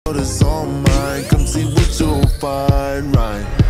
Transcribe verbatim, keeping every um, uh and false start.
is all mine. Come see what you'll find, right?